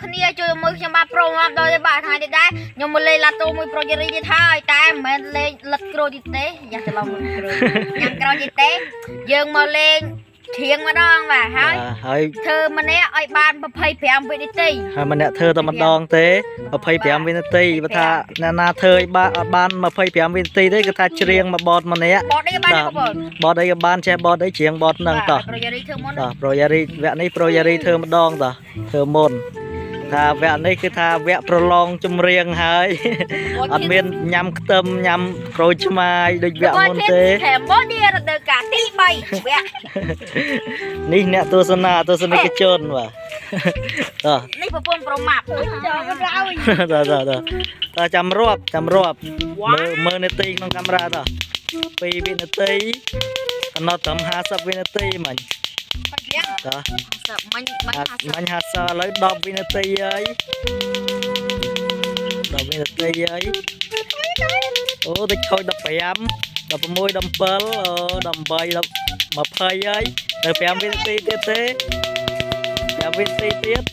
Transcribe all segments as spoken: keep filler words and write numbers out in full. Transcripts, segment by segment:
គ្នាជួយមើលខ្ញុំបាទប្រូងាប់ដល់បាទថ្ងៃនេះដែរខ្ញុំមកលេងឡាតូមួយប្រូយេរីទៀតហើយតែមិនមែនលេងលិតក្រូទៀតទេយ៉ាច្រឡំក្រូញ៉ាំក្រូទៀតទេយើងមកលេងធៀងម្ដងបាទហើយហើយធ្វើម្នាក់ឲ្យបានยี่สิบห้าវិនាទីហើយម្នាក់ធ្វើតែម្ដងទេยี่สิบห้าវិនាទីបើថាអ្នកណាធ្វើឲ្យបានអត់បានยี่สิบห้าវិនាទីទេគឺថាច្រៀងមកបតម្នាក់បតអីបានបតអីក៏បានចេះបតអីច្រៀងបតហ្នឹងតោះប្រូយេរីធ្វើមុនតោះប្រូយេរីវគ្គនេះប្រូយេរីធ្វើម្ដងតោះធ្វើមុនថាវគ្គនេះគឺថាវគ្គប្រឡងចម្រៀងហើយអត់មានញ៉ាំខ្ទឹមញ៉ាំក្រូចឆ្មាយដូចវគ្គមុនទេខេមបូឌីរដូវកាលទីបីវគ្គនេះអ្នកទស្សនាទស្សនិកជនបាទតោះនេះប្រពន្ធប្រមាប់ចូលទៅតោះតោះតោះតោះចាំរាប់ចាំរាប់មើលមើលនាទីក្នុងកាមេរ៉ាតោះពីរវិនាទីអត់ត្រឹមห้าสิบវិនាទីមិញតើមិញមិញហាត់សឥឡូវដប់វិនាទីហើយដប់វិនាទីហើយអូតិចខូចដប់ប្រាំដប់ប្រាំដប់ប្រាំអូដប់ប្រាំដប់ยี่สิบហើយនៅប្រាំវិនាទីទៀតទេប្រាំវិនាទីទៀត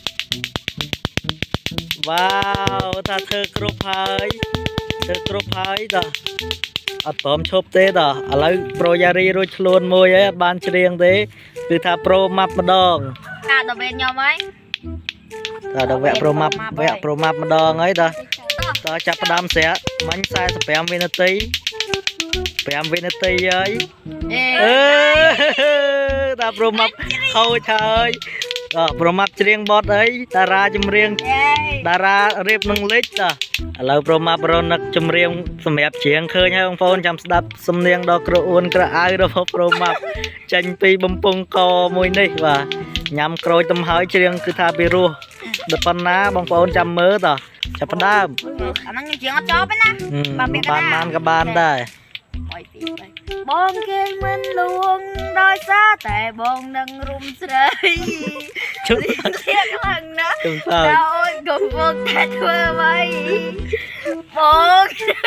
វ៉ាវថាធ្វើគ្រប់ហើយធ្វើគ្រប់ហើយតើអត់ព្រមឈប់ទេតើឥឡូវប្រូយ៉ារីរួចខ្លួនមួយហើយអត់បានច្រៀងទេគឺថាប្រូម៉ាប់ម្ដងកាដល់វេនខ្ញុំហើយតើដល់វគ្គប្រូម៉ាប់វគ្គប្រូម៉ាប់ម្ដងហើយតើតើចាប់ផ្ដើមស្រាក់មិញสี่สิบห้าវិនាទីห้าវិនាទីហើយអឺតើប្រូម៉ាប់ខូចហើយតើប្រូម៉ាប់ច្រៀងបទអីតារាចម្រៀងតារារៀបនឹងលេចតើឥឡូវប្រូម៉ាប់រនឹកចម្រៀងសម្រាប់ច្រៀងឃើញហើយបងប្អូនចាំស្ដាប់សំនៀងដល់ក្រអួនក្រអៅរបស់ប្រូម៉ាប់ចេញពីបំពង់កមួយនេះបាទញ៉ាំក្រូចទំហើយច្រៀងគឺថាពីរោះដល់ប៉ុណ្ណាបងប្អូនចាំមើលតើចាប់ផ្ដើមអាហ្នឹងខ្ញុំច្រៀងអត់ចប់ទេណាបានបានក៏បានដែរបងគេមិនលួងដោយសារតែបងនឹងរុំស្រីជឿជាខ្លាំងណាស់តើអូនកំពុងតែធ្វើអ្វីបង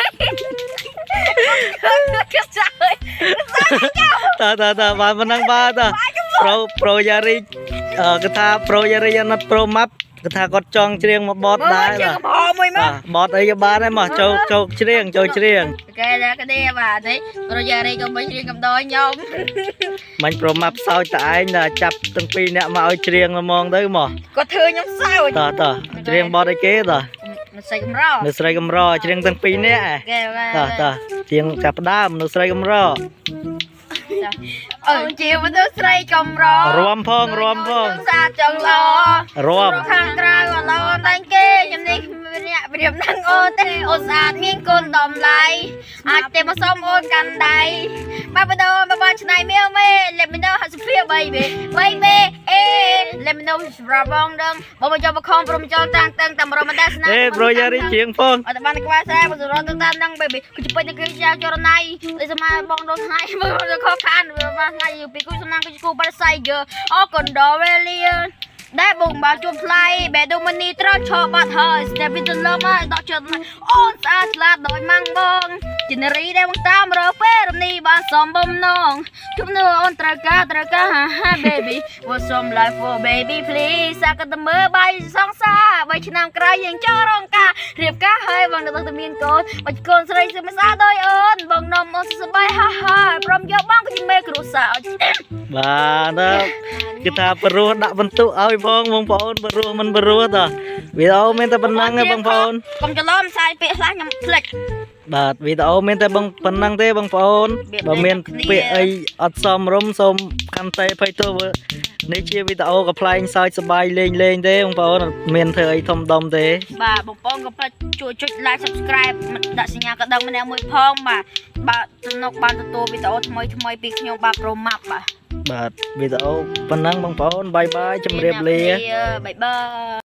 តើតើតើបានប៉ុណ្ណឹងបាទតើប្រូប្រូយ៉ារីគឺថាប្រូយ៉ារីអត់ប្រូម៉ាប់គឺថាគាត់ចង់ច្រៀងមកបតដែរបាទបតអីក៏បានដែរមកចូលចូលច្រៀងចូលច្រៀងគេដែរគេបាទនេះប្រូយ៉ារីក៏មិនច្រៀងកំដរខ្ញុំមិញប្រូម៉ាប់សោចតែឯងតែចាប់ទាំងពីរអ្នកមកឲ្យច្រៀងហ្មងទៅមកគាត់ធ្វើខ្ញុំសោចតើតើច្រៀងបតអីគេតើនៅស្រីកំរនៅស្រីកំរច្រៀងទាំងពីរនាក់តើតើច្រៀងចាប់ផ្ដើមនៅស្រីកំរអើជាមនុស្សស្រីកំររួមផងរួមផងសាចង់ឡរួមខាងក្រៅអឡតែងគេខ្ញុំនេះអ្នកប្រៀបនឹងអូនទេអូនស្អាតមានកូនដំឡៃអាចទេមកសុំអូនកាន់ដៃមកបដោមកបានឆ្នៃមៀវមេ let me know how to feel baby baby អេ let me know ស្រាប់បងដឹងបងមកចូលមកខំព្រមចូលតាំងតាំងតាមរមដាស្នាអេប្រូយ៉ារីជាងផងអត់បានក្បាលស្រែបងសរទៅតាមហ្នឹង baby គឺពេញនឹងគេចាចរណៃដូចស្មាបងដល់ថ្ងៃមើលខកខានបានថ្ងៃយូរពីគូសំណាងគឺគូបាត់សៃយើអរគុណដល់វេលាដែលបងបានជួបថ្លៃបែដូមនីត្រូវឈរបាត់ហើយ step into love ហើយដកចិត្តអូនស្អាតស្លាតដោយម៉ាំងបងជានារីដែលបងតាមរើពេលរំនេះបានសំបំណងជុំនៅអូនត្រូវការត្រូវការហាហា baby want some life for baby please សាកតមើបាយសងសាបីឆ្នាំក្រោយយើងចូលរងការរៀបការហើយបងនឹងទៅមានកូនបាច់កូនស្រីសឹមសាដោយអូនបងនំអូនសុបាយហាហាព្រមយកបងក៏ជាមេគ្រូសាបាទគឺថាព្រោះដាក់បន្ទុកឲ្យផងបងប្អូនព្រោះមិនព្រោះតើវីដេអូមានតែប៉ុណ្ណឹងទេបងប្អូនកុំច្រឡំផ្សាយពាក្យខ្លះខ្ញុំភ្លេចបាទវីដេអូមានតែបងប៉ុណ្ណឹងទេបងប្អូនបើមានពាក្យអីអត់សមរម្យសូមកាន់តែភ័យទោសនេះជាវីដេអូកំ pl ែងសើចសប្បាយលេងលេងទេបងប្អូនអត់មានធ្វើអីធំដុំទេបាទបងប្អូនកុំភ្លេចជួយចុច like subscribe ដាក់សញ្ញាកណ្ដឹងម្នាក់មួយផងបាទបាទសំណុកបានទទួលវីដេអូថ្មីថ្មីពីខ្ញុំបាទប្រូម៉ាប់បាទបាទវីដេអូប៉ុណ្ណឹងបងប្អូនបាយបាយជម្រាបលាបាយបាយ